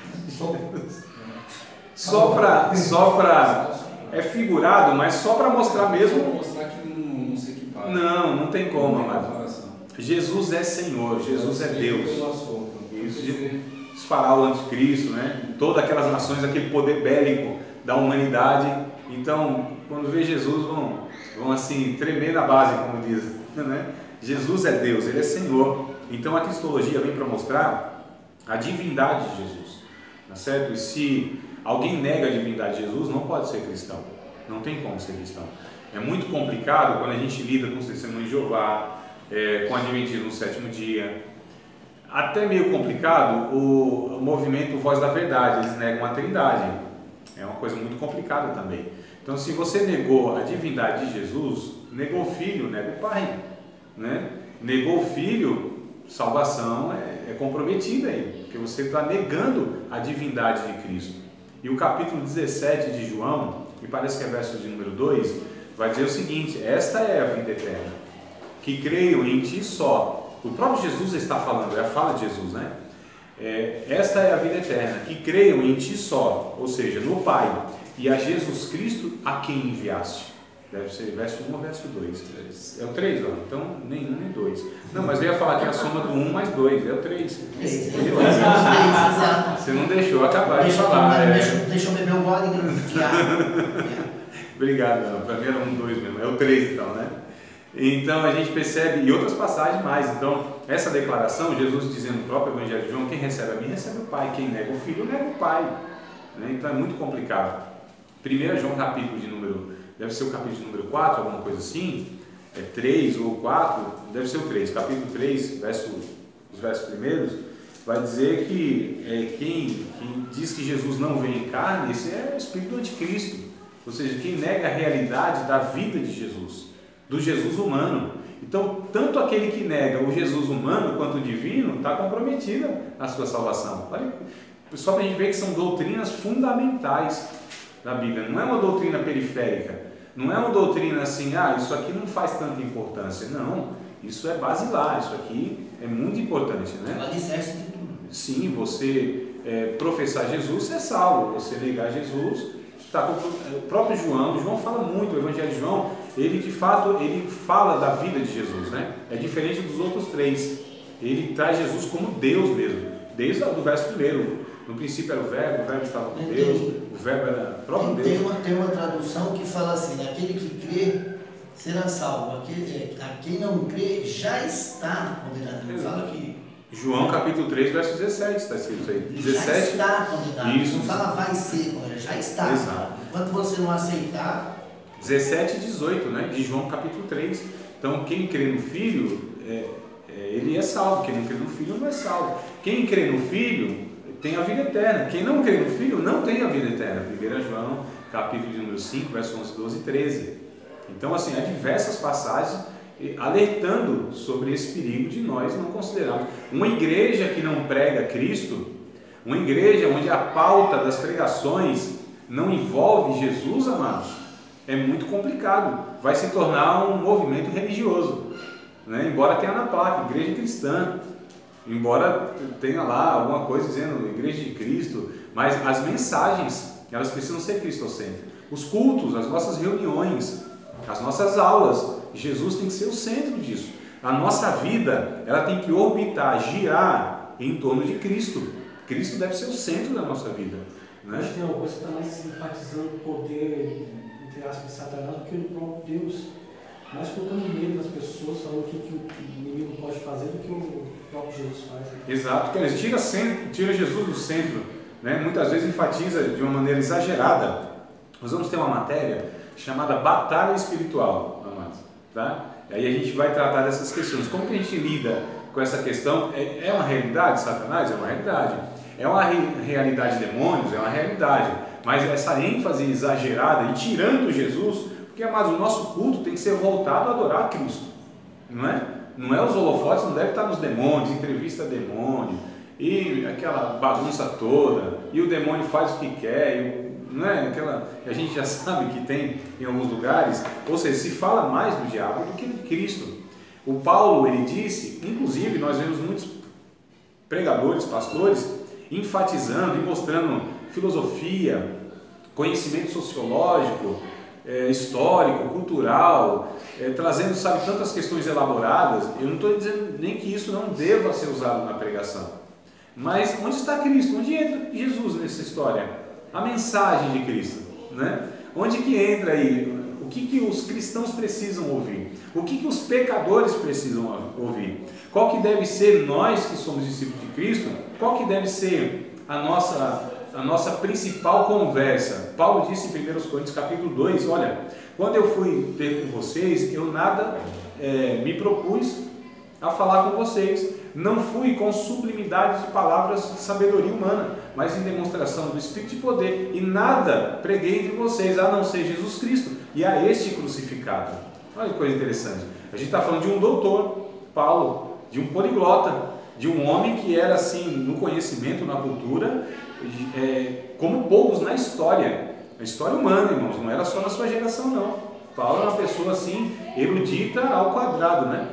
Só para... Só para é figurado, mas só para mostrar mesmo... Para mostrar que não, não se equipara. Não, não tem como, amado. Jesus é Senhor, Jesus é Deus. Isso, os faraó anticristo, né? Todas aquelas nações, aquele poder bélico da humanidade. Então, quando vê Jesus, vão, vão assim, tremer na base, como diz, né? Jesus é Deus, Ele é Senhor. Então a cristologia vem para mostrar a divindade de Jesus, tá certo? E se alguém nega a divindade de Jesus, não pode ser cristão, não tem como ser cristão. É muito complicado quando a gente lida com os testemunhos de Jeová, é, com o adventismo no sétimo dia. Até meio complicado o, o movimento Voz da Verdade, eles negam a Trindade, é uma coisa muito complicada também. Então, se você negou a divindade de Jesus, negou o Filho, nega o Pai, né? Negou o Filho, salvação é, é comprometida aí, porque você está negando a divindade de Cristo. E o capítulo dezessete de João, e parece que é verso de número dois, vai dizer o seguinte: esta é a vida eterna, que creiam em ti só. O próprio Jesus está falando, é a fala de Jesus, né? É, esta é a vida eterna, que creiam em ti só, ou seja, no Pai, e a Jesus Cristo a quem enviaste. Deve ser verso um ou verso dois. É o três, ó. Então, nem um nem dois. Não, mas eu ia falar que é a soma do um mais dois, é o três. Você não deixou acabar de falar. É. Deixa, deixa eu beber um gole de água. Obrigado, não. Para mim era um, dois mesmo. É o três então, né? Então a gente percebe, e outras passagens mais. Então, essa declaração, Jesus dizendo no próprio Evangelho de João: quem recebe a mim, recebe o Pai. Quem nega o Filho, nega o Pai. Né? Então é muito complicado. primeiro João, capítulo de número. Deve ser o capítulo número quatro, alguma coisa assim, é três ou quatro, deve ser o três, capítulo três, verso, os versos primeiros, vai dizer que é, quem, quem diz que Jesus não vem em carne, esse é o espírito do anticristo, ou seja, quem nega a realidade da vida de Jesus, do Jesus humano. Então, tanto aquele que nega o Jesus humano quanto o divino, está comprometida a sua salvação. Olha, só para a gente ver que são doutrinas fundamentais da Bíblia, não é uma doutrina periférica, não é uma doutrina assim, ah, isso aqui não faz tanta importância. Não, isso é basilar, isso aqui é muito importante, né? É o alicerce de tudo. Sim, você é, professar Jesus, você é salvo. Você negar Jesus, está com o próprio João. João fala muito, o Evangelho de João, ele de fato, ele fala da vida de Jesus, né? É diferente dos outros três. Ele traz Jesus como Deus mesmo, desde o verso primeiro. No princípio era o verbo, o verbo estava com Deus, o verbo era o próprio Deus. Tem uma, tem uma tradução que fala assim: aquele que crê será salvo, aquele, a quem não crê já está condenado. Não fala que João capítulo três, verso dezessete, está escrito isso aí. dezessete. Já está convidado. Isso. Não fala vai ser, já está. Exato. Enquanto você não aceitar. dezessete e dezoito, né? De João capítulo três. Então, quem crê no Filho, é, é, ele é salvo. Quem não crê no Filho não é salvo. Quem crê no Filho tem a vida eterna. Quem não crê no Filho não tem a vida eterna. primeiro João capítulo de número cinco, verso onze, doze e treze. Então, assim, há diversas passagens alertando sobre esse perigo de nós não considerarmos. Uma igreja que não prega Cristo, uma igreja onde a pauta das pregações não envolve Jesus, amados, é muito complicado. Vai se tornar um movimento religioso, né? Embora tenha na placa, igreja cristã, embora tenha lá alguma coisa dizendo igreja de Cristo, mas as mensagens, elas precisam ser cristocêntricas. Os cultos, as nossas reuniões, as nossas aulas, Jesus tem que ser o centro disso. A nossa vida, ela tem que orbitar, girar em torno de Cristo. Cristo deve ser o centro da nossa vida, né? Acho que tem uma coisa que está mais enfatizando o poder, entre aspas, de Satanás do que o próprio Deus. Mais colocando medo nas pessoas, falando o que, que o inimigo pode fazer do que o próprio Jesus faz. Exato, quer dizer, tira, centro, tira Jesus do centro, né? Muitas vezes enfatiza de uma maneira exagerada. Nós vamos ter uma matéria chamada Batalha Espiritual, amados, tá? E aí a gente vai tratar dessas questões. Como que a gente lida com essa questão? É, é uma realidade Satanás? É uma realidade. É uma re, realidade de demônios? É uma realidade. Mas essa ênfase exagerada e tirando Jesus, porque, amados, o nosso culto tem que ser voltado a adorar a Cristo, não é? Não é os holofotes, não deve estar nos demônios, entrevista demônio, e aquela bagunça toda, e o demônio faz o que quer, e, não é? Aquela, a gente já sabe que tem em alguns lugares, ou seja, se fala mais do diabo do que de Cristo. O Paulo, ele disse, inclusive nós vemos muitos pregadores, pastores, enfatizando e mostrando filosofia, conhecimento sociológico, é, histórico, cultural, é, trazendo, sabe, tantas questões elaboradas. Eu não estou dizendo nem que isso não deva ser usado na pregação, mas onde está Cristo? Onde entra Jesus nessa história? A mensagem de Cristo, né? Onde que entra aí? O que que os cristãos precisam ouvir? O que que os pecadores precisam ouvir? Qual que deve ser, nós que somos discípulos de Cristo, qual que deve ser a nossa, a nossa principal conversa? Paulo disse em primeiro Coríntios capítulo dois, olha, quando eu fui ter com vocês, eu nada é, me propus a falar com vocês, não fui com sublimidade de palavras de sabedoria humana, mas em demonstração do Espírito de poder, e nada preguei entre vocês, a não ser Jesus Cristo, e a este crucificado. Olha que coisa interessante, a gente está falando de um doutor, Paulo, de um poliglota, de um homem que era assim, no conhecimento, na cultura, é, como poucos na história, a história humana, irmãos, não era só na sua geração não. Paulo era uma pessoa assim, erudita ao quadrado, né?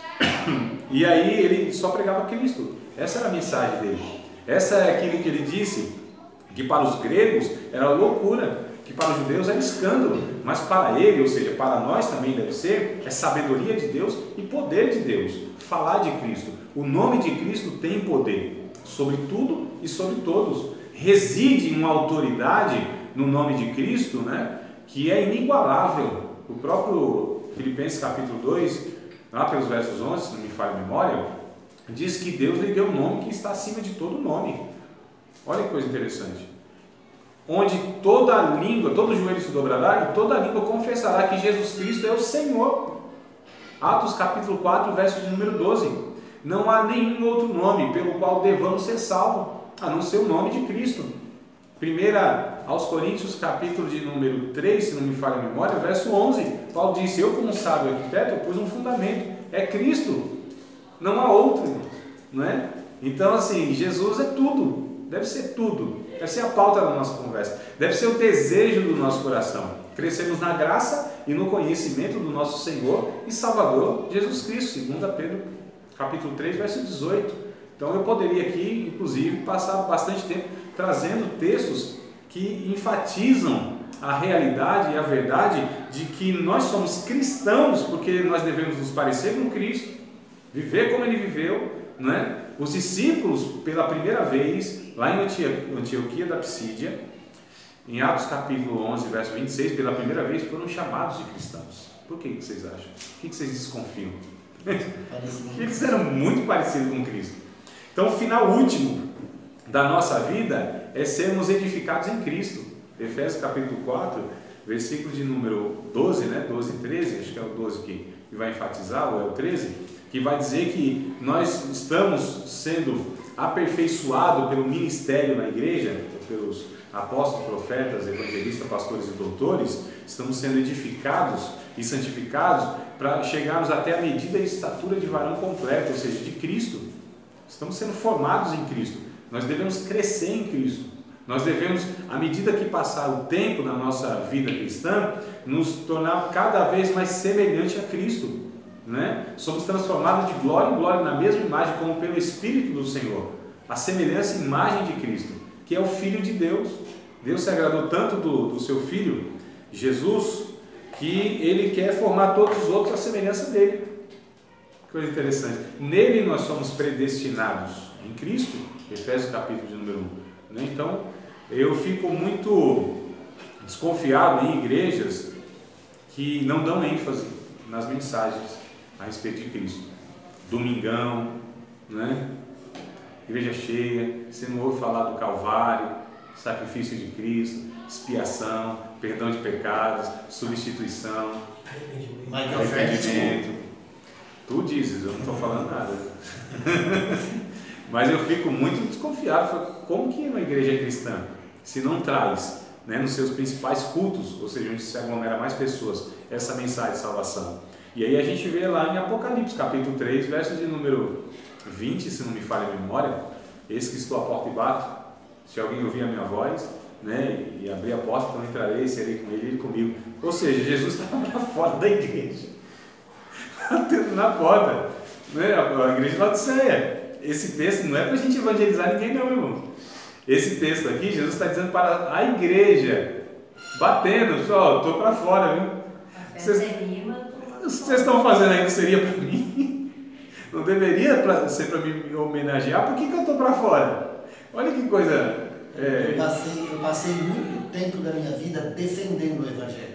E aí ele só pregava Cristo. Essa era a mensagem dele. Essa é aquilo que ele disse, que para os gregos era loucura, que para os judeus era escândalo, mas para ele, ou seja, para nós também deve ser, é sabedoria de Deus e poder de Deus. Falar de Cristo. O nome de Cristo tem poder sobre tudo e sobre todos. Reside uma autoridade no nome de Cristo, né, que é inigualável. O próprio Filipenses capítulo dois, lá pelos versos onze, se não me falha a memória, diz que Deus lhe deu um nome que está acima de todo nome. Olha que coisa interessante. Onde toda a língua, todo joelho se dobrará e toda a língua confessará que Jesus Cristo é o Senhor. Atos capítulo quatro, verso de número doze. Não há nenhum outro nome pelo qual devamos ser salvos, a não ser o nome de Cristo. Primeira aos Coríntios, capítulo de número três, se não me falha a memória, verso onze. Paulo disse, eu como sábio arquiteto, eu pus um fundamento. É Cristo. Não há outro, não é? Então, assim, Jesus é tudo. Deve ser tudo. Deve ser a pauta da nossa conversa. Deve ser o desejo do nosso coração. Crescermos na graça e no conhecimento do nosso Senhor e Salvador, Jesus Cristo. Segunda Pedro, capítulo três, verso dezoito. Então, eu poderia aqui, inclusive, passar bastante tempo trazendo textos que enfatizam a realidade e a verdade de que nós somos cristãos porque nós devemos nos parecer com Cristo, viver como Ele viveu, não é? Os discípulos, pela primeira vez, lá em Antioquia da Psídia, em Atos capítulo onze, verso vinte e seis, pela primeira vez foram chamados de cristãos. Por que, que vocês acham? Por que, que vocês desconfiam? Porque eles eram muito parecidos com Cristo. Então o final último da nossa vida é sermos edificados em Cristo. Efésios capítulo quatro, versículo de número doze, né? doze e treze, acho que é o doze que vai enfatizar, ou é o treze, que vai dizer que nós estamos sendo aperfeiçoados pelo ministério na igreja, pelos apóstolos, profetas, evangelistas, pastores e doutores, estamos sendo edificados e santificados para chegarmos até a medida e estatura de varão completo, ou seja, de Cristo. Estamos sendo formados em Cristo. Nós devemos crescer em Cristo. Nós devemos, à medida que passar o tempo na nossa vida cristã, nos tornar cada vez mais semelhante a Cristo, né? Somos transformados de glória em glória na mesma imagem, como pelo Espírito do Senhor, a semelhança e imagem de Cristo, que é o Filho de Deus. Deus se agradou tanto do, do seu Filho, Jesus, que Ele quer formar todos os outros à semelhança dele. Coisa interessante. Nele nós somos predestinados, em Cristo, Efésios capítulo de número um. Né? Então, eu fico muito desconfiado em igrejas que não dão ênfase nas mensagens a respeito de Cristo. Domingão, né? Igreja cheia, você não ouve falar do Calvário, sacrifício de Cristo, expiação, perdão de pecados, substituição, arrependimento. Tu dizes, eu não estou falando nada. Mas eu fico muito desconfiado. Como que uma igreja cristã, se não traz, né, nos seus principais cultos, ou seja, onde se aglomera mais pessoas, essa mensagem de salvação? E aí a gente vê lá em Apocalipse, capítulo três, versos de número vinte, se não me falha a memória: eis que estou à porta e bato, se alguém ouvir a minha voz, né, e abrir a porta, então entrarei, serei com ele e ele comigo. Ou seja, Jesus estava para fora da igreja, batendo na porta, né, a igreja de Laodiceia. Esse texto não é para a gente evangelizar ninguém não, irmão. Esse texto aqui, Jesus está dizendo para a igreja, batendo, pessoal, estou para fora, viu? Vocês, vocês estão fazendo aí, não seria para mim? Não deveria pra, ser para me homenagear? Por que, que eu estou para fora? Olha que coisa... É... Eu, passei, eu passei muito tempo da minha vida defendendo o Evangelho.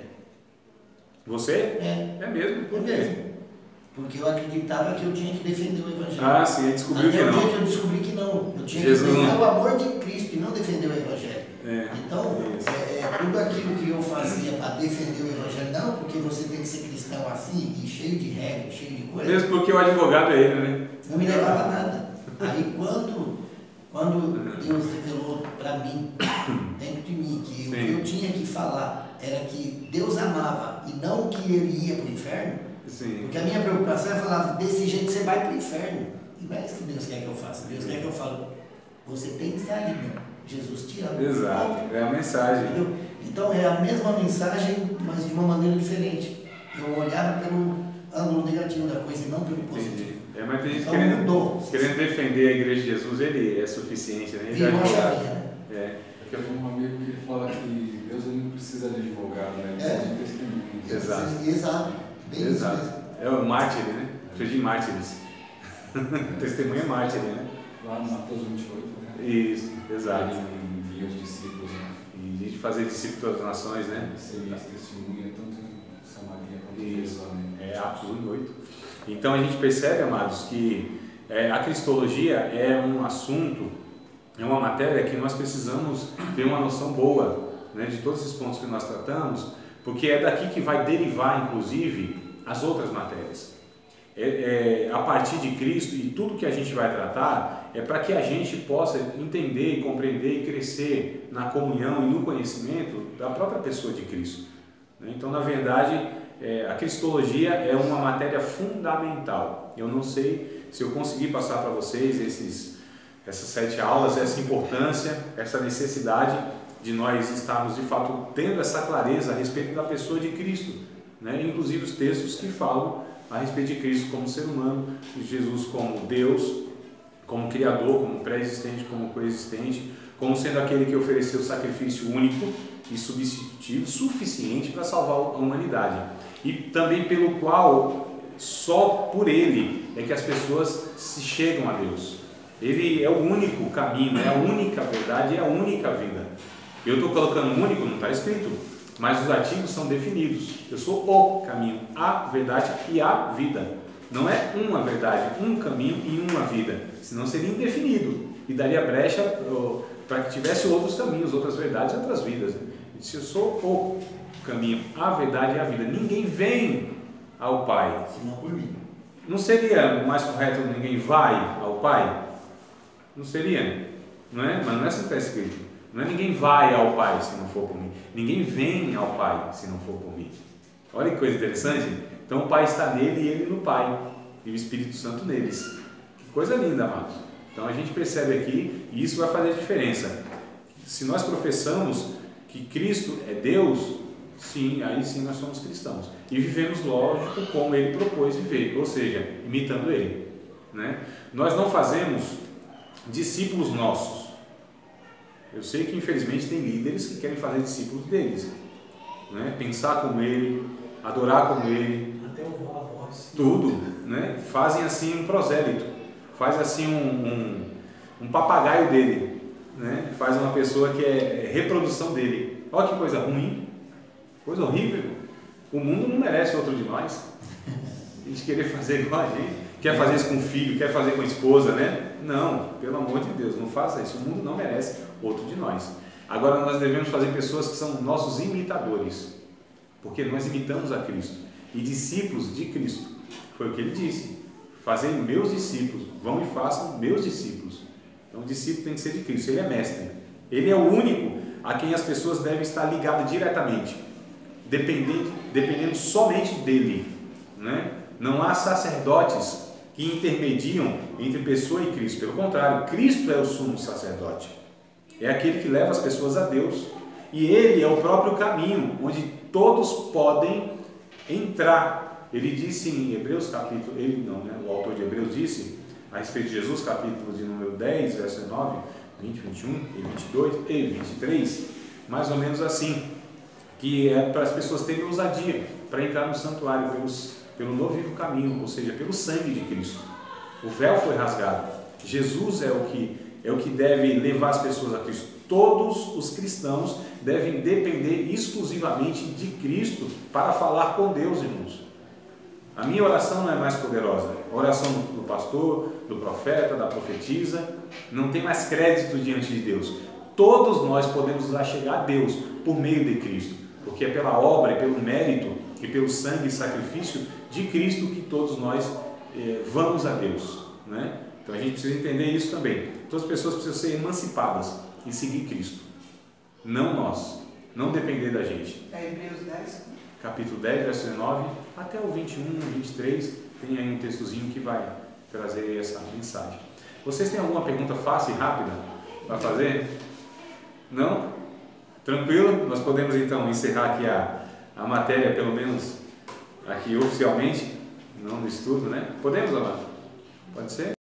Você? É. É mesmo? Por É quê? mesmo. Porque eu acreditava que eu tinha que defender o Evangelho. Ah, sim, descobriu Até que o não. dia que eu descobri que não. Eu tinha Jesus que defender não. o amor de Cristo e não defender o Evangelho. É. Então, é, é, tudo aquilo que eu fazia para defender o Evangelho, não, porque você tem que ser cristão assim, e cheio de regras, cheio de coisas. Mesmo porque o advogado é ele, né? Não me levava a nada. Aí quando, quando Deus revelou para mim, dentro de mim, que Sim. o que eu tinha que falar era que Deus amava e não que ele ia para o inferno, Sim. porque a minha preocupação é falar, desse jeito você vai para o inferno. E não é isso que Deus quer que eu faça. Deus quer que eu fale, você tem que estar ali, Jesus te ama. Exato, é a mensagem. Entendeu? Então é a mesma mensagem, mas de uma maneira diferente. Eu olhava pelo ângulo negativo da coisa e não pelo positivo. Entendi. É, mas tem gente Então, querendo, mudou. querendo defender a igreja de Jesus, ele é suficiente, né? Ele é Virou a advogado. chavinha, né? É. Porque eu vi um amigo que ele fala que Deus ele não precisa de advogado, né? Ele É. precisa de testemunho. Exato. Exato. Bem isso Exato. mesmo. É o mártir, né? Precisa de mártires. Testemunha é mártir, né? Lá no Mateus vinte e oito, né? Isso, exato. Ele envia os discípulos, né? E a gente fazer discípulos das nações, né? Ser testemunha tanto em Samaria quanto em Isso. Jerusalém. É Atos um e oito. Então a gente percebe, amados, que é, a cristologia é um assunto, é uma matéria que nós precisamos ter uma noção boa, né, de todos esses pontos que nós tratamos, porque é daqui que vai derivar, inclusive, as outras matérias. É, é, a partir de Cristo, e tudo que a gente vai tratar é para que a gente possa entender, compreender e crescer na comunhão e no conhecimento da própria pessoa de Cristo. Então, na verdade, é, a cristologia é uma matéria fundamental. Eu não sei se eu conseguir passar para vocês esses, essas sete aulas, essa importância, essa necessidade de nós estarmos de fato tendo essa clareza a respeito da pessoa de Cristo, né? Inclusive os textos que falam a respeito de Cristo como ser humano, de Jesus como Deus, como Criador, como pré-existente, como coexistente, como sendo aquele que ofereceu sacrifício único e substitutivo, suficiente para salvar a humanidade, e também pelo qual só por ele é que as pessoas se chegam a Deus. Ele é o único caminho, é a única verdade, é a única vida. Eu estou colocando único, não está escrito, mas os artigos são definidos. Eu sou o caminho, a verdade e a vida. Não é uma verdade, um caminho e uma vida, senão seria indefinido e daria brecha para que tivesse outros caminhos, outras verdades e outras vidas. Se eu sou o caminho, a verdade e a vida, ninguém vem ao Pai. Senão por mim. Não seria mais correto ninguém vai ao Pai? Não seria? Não é? Mas não é assim que está escrito. Não é ninguém vai ao Pai se não for por mim. Ninguém vem ao Pai se não for por mim. Olha que coisa interessante. Então o Pai está nele e ele no Pai. E o Espírito Santo neles. Que coisa linda, amados. Então a gente percebe aqui, e isso vai fazer diferença. Se nós professamos que Cristo é Deus, sim, aí sim nós somos cristãos. E vivemos, lógico, como Ele propôs viver, ou seja, imitando Ele. Né? Nós não fazemos discípulos nossos. Eu sei que infelizmente tem líderes que querem fazer discípulos deles. Né? Pensar como Ele, adorar como Ele. Até o voz. Tudo. Né? Fazem assim um prosélito. Faz assim um, um, um papagaio dele. Né? Faz uma pessoa que é reprodução dele. Olha que coisa ruim. Coisa horrível. O mundo não merece outro de nós. A gente querer fazer igual a gente. Quer fazer isso com o filho, quer fazer com a esposa, né? Não, pelo amor de Deus, não faça isso. O mundo não merece outro de nós. Agora nós devemos fazer pessoas que são nossos imitadores. Porque nós imitamos a Cristo. E discípulos de Cristo. Foi o que ele disse. Fazei meus discípulos. Vão e façam meus discípulos. Então o discípulo tem que ser de Cristo. Ele é mestre. Ele é o único a quem as pessoas devem estar ligadas diretamente. Dependendo, dependendo somente dele. Né? Não há sacerdotes que intermediam entre pessoa e Cristo. Pelo contrário, Cristo é o sumo sacerdote. É aquele que leva as pessoas a Deus. E Ele é o próprio caminho, onde todos podem entrar. Ele disse em Hebreus capítulo, ele não, né? O autor de Hebreus disse, a respeito de Jesus, capítulo de número dez, verso nove, vinte, vinte e um, e vinte e dois e vinte e três, mais ou menos assim, que é para as pessoas terem ousadia para entrar no santuário pelos, pelo novo vivo caminho, ou seja, pelo sangue de Cristo. O véu foi rasgado. Jesus é o que, é o que deve levar as pessoas a Cristo. Todos os cristãos devem depender exclusivamente de Cristo para falar com Deus, irmãos. A minha oração não é mais poderosa. A oração do pastor, do profeta, da profetisa, não tem mais crédito diante de Deus. Todos nós podemos nos achegar a Deus por meio de Cristo, porque é pela obra, e pelo mérito e pelo sangue e sacrifício de Cristo que todos nós eh, vamos a Deus. Né? Então a gente precisa entender isso também. Todas as pessoas precisam ser emancipadas e seguir Cristo. Não nós. Não depender da gente. É Hebreus dez? Capítulo dez, verso dezenove, até o vinte e um, vinte e três, tem aí um textozinho que vai trazer essa mensagem. Vocês têm alguma pergunta fácil e rápida para fazer? Não? Tranquilo? Nós podemos então encerrar aqui a, a matéria, pelo menos aqui oficialmente, não no estudo, né? Podemos, amado? Pode ser?